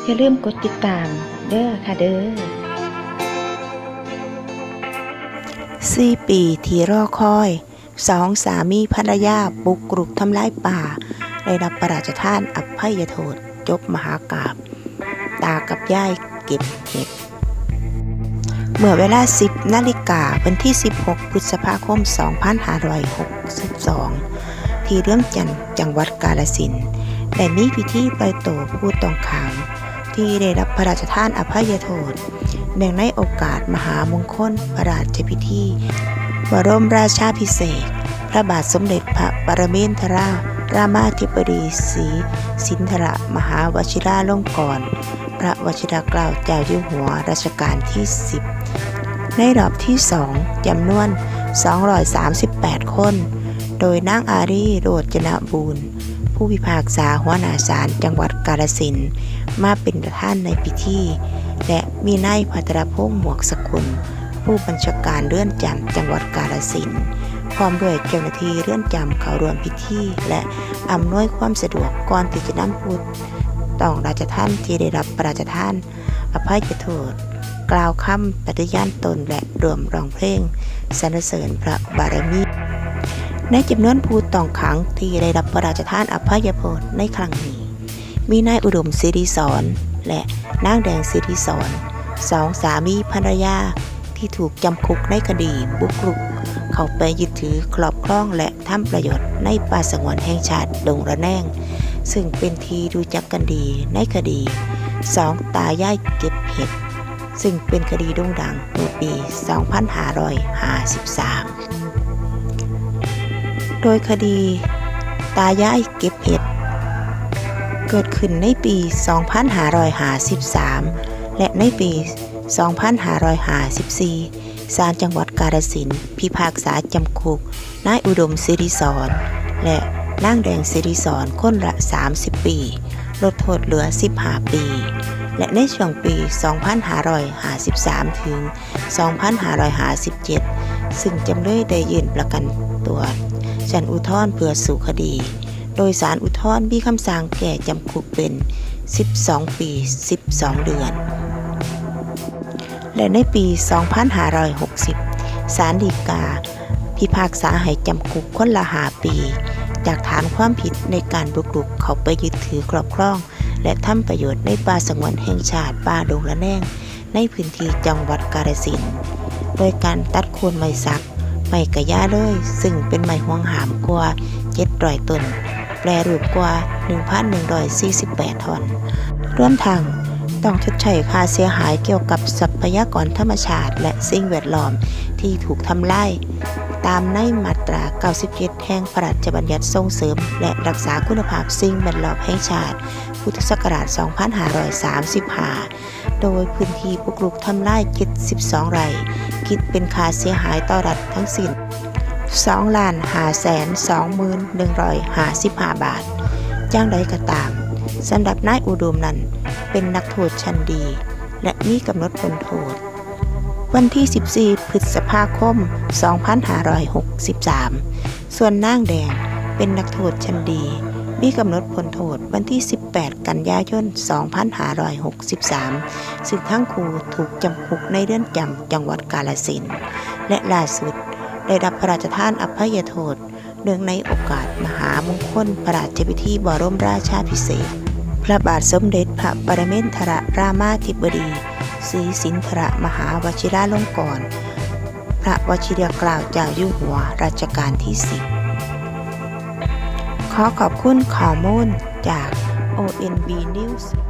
อย่าลืมกดติดตามเด้อค่ะเด้อ 4 ปีที่รอคอย2 สามีภรรยาบุกรุกทำลายป่าได้รับพระราชทานอภัยโทษจบมหากาพย์ตากับยายเก็บเห็ดเมื่อเวลา 10 นาฬิกาวันที่ 16 พฤษภาคม 2562 ที่เรือนจำจังหวัดกาฬสินธุ์ได้มีพิธีปล่อยตัวผู้ต้องขังที่ได้รับพระราชทานอภัยโทษเนื่องในโอกาสมหามงคลพระราชพิธีบรมราชาภิเษกพระบาทสมเด็จพระปรมินทรรามาธิบดีศรีสินธรมหาวชิราลงกรณ์พระวชิรเกล้าเจ้าอยู่หัวรัชกาลที่ 10ในรอบที่ 2จำนวน238 คนโดยนางอารีโรจนบูรณ์ผู้พิพากษาหัวหน้าศาลจังหวัดกาฬสินธุ์มาเป็นประธานในพิธีและมีนายภัทรพงษ์หมวกสกุลผู้บัญชาการเรือนจำจังหวัดกาฬสินธุ์พร้อมด้วยเจ้าหน้าที่เรือนจำเข้าร่วมพิธีและอำนวยความสะดวกก่อนที่จะนำผู้ต้องราชทานที่ได้รับพระราชทานอภัยโทษกล่าวคำปฏิญาณตนและรวมร้องเพลงสรรเสริญพระบารมีในจำนวนผู้ต้องขังที่ได้รับพระราชทานอภัยโทษในครั้งนี้มีนายอุดมศิริสอนและนางแดงศิริสอน2 สามีภรรยาที่ถูกจำคุกในคดีบุกรุกเข้าไปยึดถือครอบครองและทำประโยชน์ในป่าสงวนแห่งชาติดงระแนงซึ่งเป็นที่รู้จักกันดีในคดี2 ตายายเก็บเห็ดซึ่งเป็นคดีโด่งดังเมื่อปี 2553 โดยคดีตายายเก็บเห็ดเกิดขึ้นในปี 2553 และในปี 2554 ศาลจังหวัดกาฬสินธุ์พิพากษาจำคุกนายอุดมศิริสอนและนางแดงศิริสอนคนละ 30 ปีลดโทษเหลือ 15 ปีและในช่วงปี 2553 ถึง 2557 ซึ่งจำเลยได้ยื่นประกันตัวชั้นอุทธรณ์เพื่อสู้คดีโดยศาลอุทธรณ์มีคำสั่งแก่จำคุกเป็น 12 ปี 12 เดือนและในปี 2560 ศาลฎีกาพิพากษาให้จำคุกคนละ 5 ปีจากฐานความผิดในการบุกรุกเข้าไปยึดถือครอบครองและทำประโยชน์ในป่าสงวนแห่งชาติป่าดงระแนงในพื้นที่จังหวัดกาฬสินธุ์โดยการตัดโค่นไม้สักไม้กระยาเลยซึ่งเป็นไม้ห่วงหามกว่า 700 ต้นแปรรูปกว่า 1,148 ท่อนรวมทั้งต้องชดใช้ค่าเสียหายเกี่ยวกับทรัพยากรธรรมชาติและสิ่งแวดล้อมที่ถูกทำลายตามในมาตรา 97 แห่งพระราชบัญญัติส่งเสริมและรักษาคุณภาพสิ่งแวดล้อมแห่งชาติพุทธศักราช 2535 โดยพื้นที่บุกรุกทำลาย 72 ไร่คิดเป็นค่าเสียหายต่อรัฐทั้งสิ้น 2,520,155 บาทอย่างไรก็ตามสำหรับนายอุดมนั้นเป็นนักโทษชั้นดีและมีกำหนดพ้นโทษวันที่ 14 พฤษภาคม 2563 ส่วนนางแดงเป็นนักโทษชั้นดีมีกำหนดพ้นโทษวันที่ 18 กันยายน 2563 ซึ่งทั้งคู่ถูกจำคุกในเรือนจำจังหวัดกาฬสินธุ์และล่าสุดได้รับพระราชทานอภัยโทษเนื่องในโอกาสมหามงคลพระราชพิธีบรมราชาภิเษกพระบาทสมเด็จพระปรมินทรรามาธิบดีศรีสินธรมหาวชิราลงกรณ์พระวชิรเกล้าเจ้าอยู่หัวรัชกาลที่ 10 ขอขอบคุณข้อมูลจาก ONB News